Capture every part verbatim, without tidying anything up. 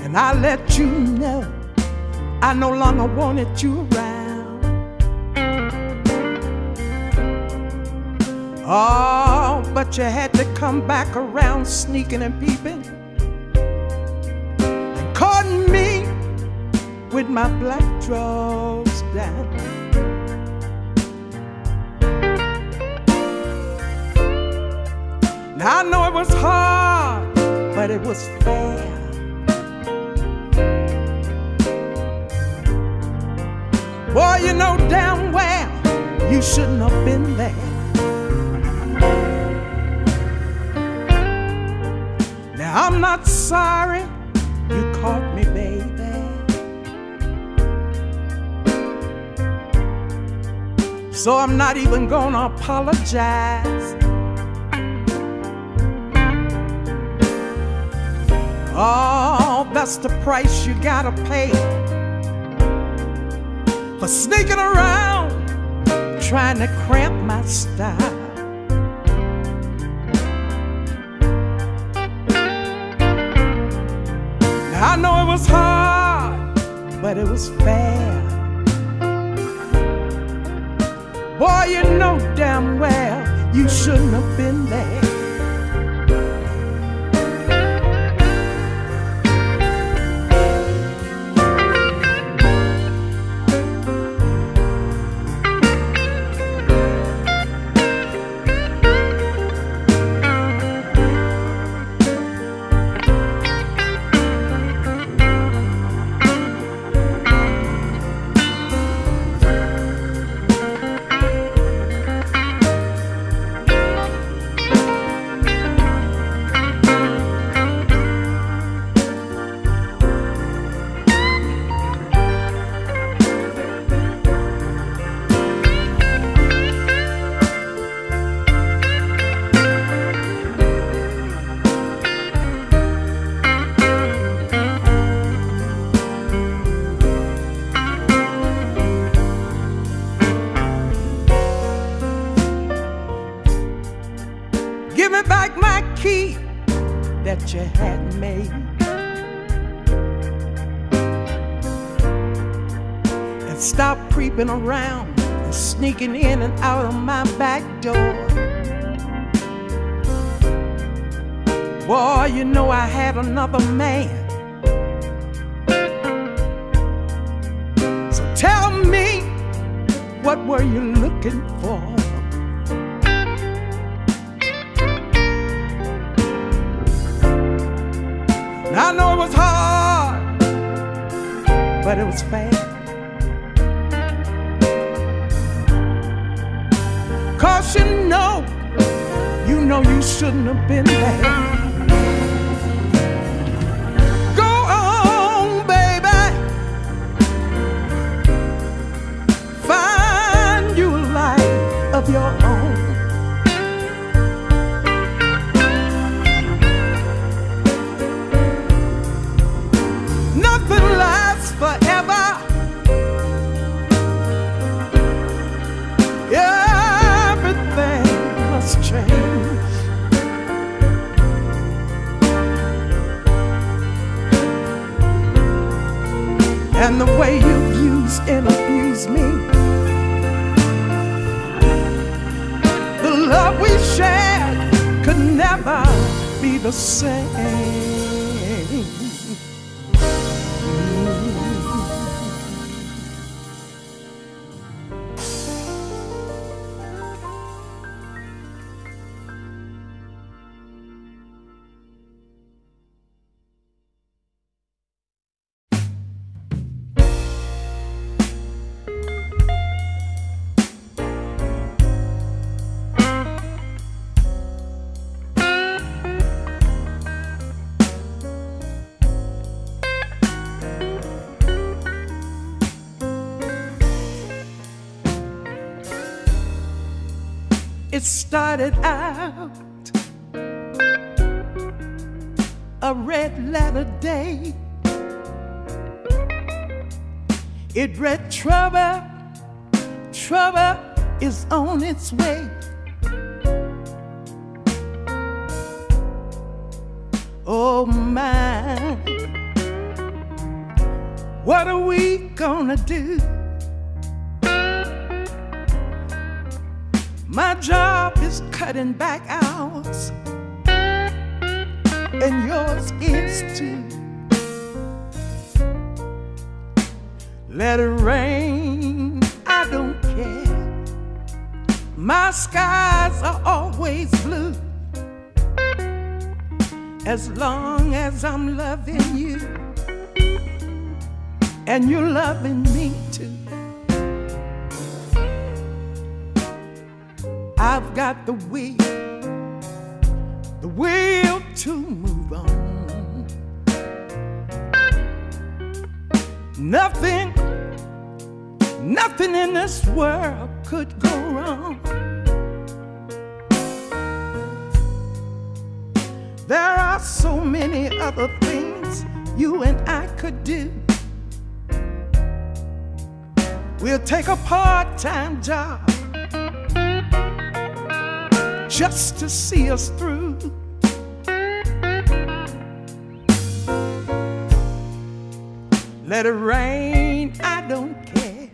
and I let you know I no longer wanted you around. Oh, but you had to come back around, sneaking and peeping, and caught me with my black drawers down. Now I know it was hard, but it was fair. Boy, you know damn well you shouldn't have been there. Now I'm not sorry you caught me, baby. So I'm not even gonna apologize. Oh, that's the price you gotta pay for sneaking around, trying to cramp my style. Now I know it was hard, but it was fair. Boy, you know damn well you shouldn't have been there. Give me back my key that you had made, and stop creeping around and sneaking in and out of my back door. Boy, you know I had another man. So tell me, what were you looking for? I know it was hard, but it was fair. 'Cause you know, you know you shouldn't have been there. Go on, baby, find you a life of your own. Nothing lasts forever. Everything must change. And the way you use and abuse me, the love we shared could never be the same. It started out a red letter day. It read, trouble, trouble is on its way. Oh my, What are we gonna do? My job is cutting back hours, and yours is too. Let it rain, I don't care. My skies are always blue, as long as I'm loving you and you're loving me too. I've got the will, the will to move on. Nothing, nothing in this world could go wrong. There are so many other things you and I could do. We'll take a part-time job just to see us through. Let it rain, I don't care.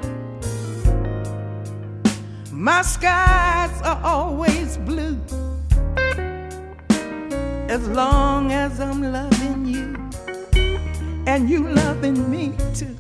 My skies are always blue, as long as I'm loving you and you loving me too.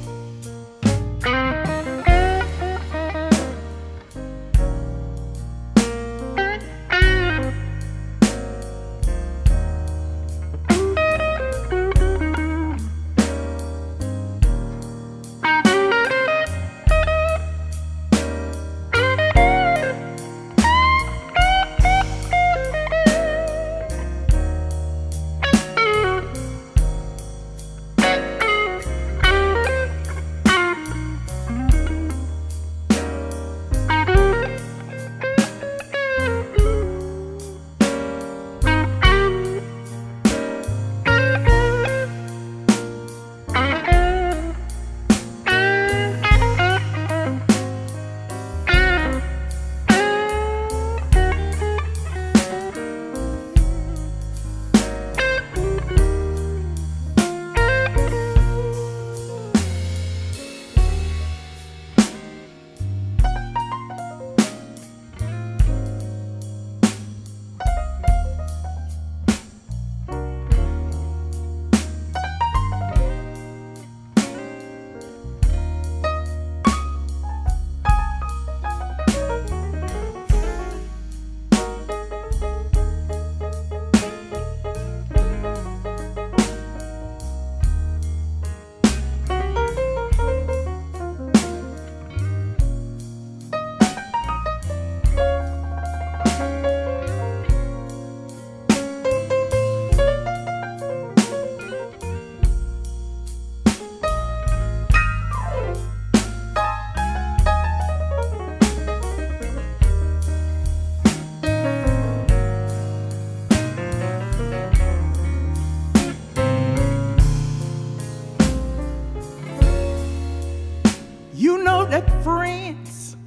That friends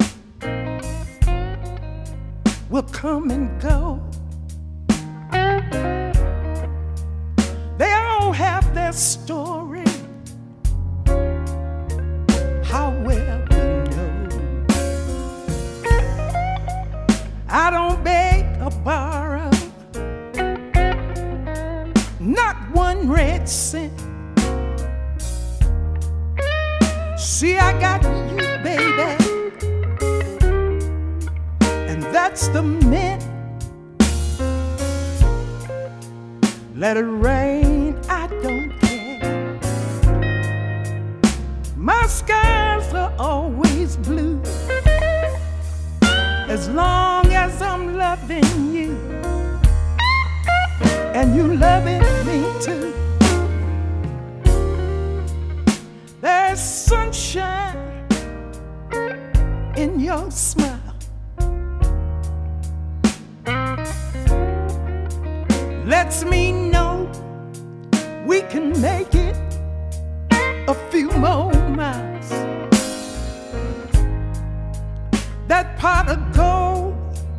will come and go. They all have their story, how well we know. I don't beg or borrow, not one red cent. See, I got you, baby, and that's the mint. Let it rain, I don't care. My skies are always blue, as long as I'm loving you and you loving me too. There's sunshine in your smile. Lets me know we can make it a few more miles. That pot of gold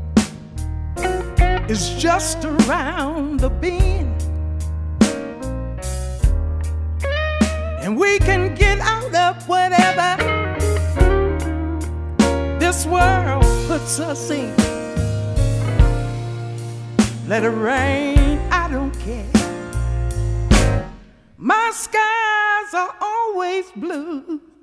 is just around the bend, and we can get out of whatever this world puts us in. Let it rain, I don't care. My skies are always blue.